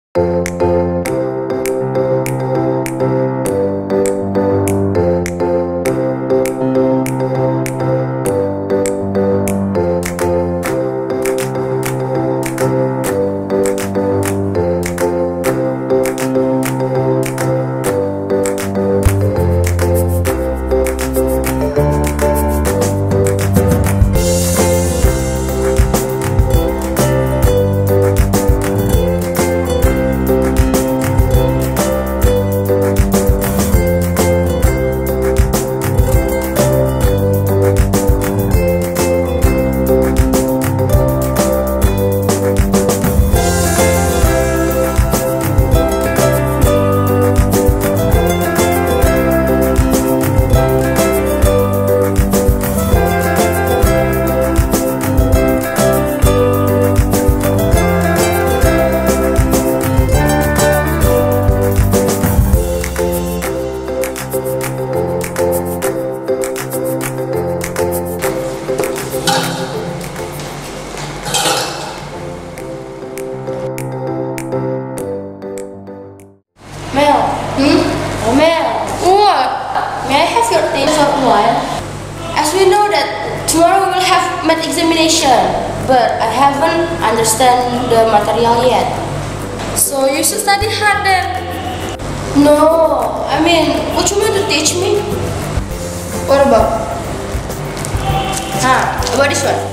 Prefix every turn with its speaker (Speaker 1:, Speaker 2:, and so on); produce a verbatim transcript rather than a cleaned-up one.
Speaker 1: Mel. Hmm? Oh, Mel. What? May I have your things for a while? As we know that tomorrow we will have math examination, but I haven't understand the material yet.
Speaker 2: So you should study hard then.
Speaker 1: No, I mean, what you want to teach me?
Speaker 2: What about?
Speaker 1: Huh, about this one.